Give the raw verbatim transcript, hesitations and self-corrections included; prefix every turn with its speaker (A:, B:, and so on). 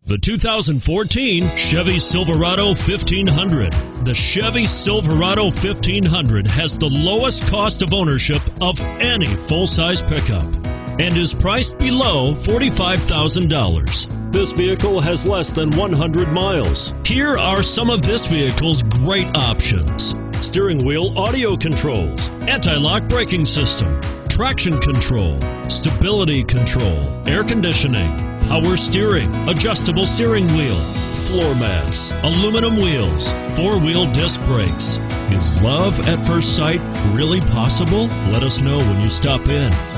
A: The two thousand fourteen Chevy Silverado fifteen hundred. The Chevy Silverado fifteen hundred has the lowest cost of ownership of any full-size pickup and is priced below forty-five thousand dollars. This vehicle has less than one hundred miles. Here are some of this vehicle's great options: steering wheel audio controls, anti-lock braking system, traction control, stability control, air conditioning, power steering, adjustable steering wheel, floor mats, aluminum wheels, four-wheel disc brakes. Is love at first sight really possible? Let us know when you stop in.